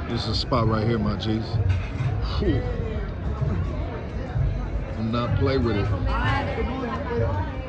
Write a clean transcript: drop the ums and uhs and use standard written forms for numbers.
This is a spot right here, my G's. Whew. Do not play with it.